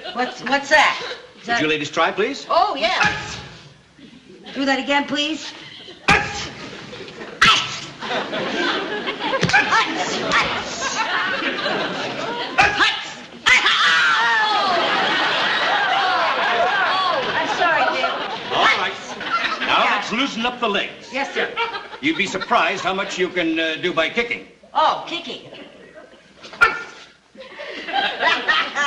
What's that? Would you ladies try, please? Oh, yeah. Do that again, please. I'm sorry, Bill. All right. Now let's loosen up the legs. Yes, sir. You'd be surprised how much you can do by kicking. Oh, kicking.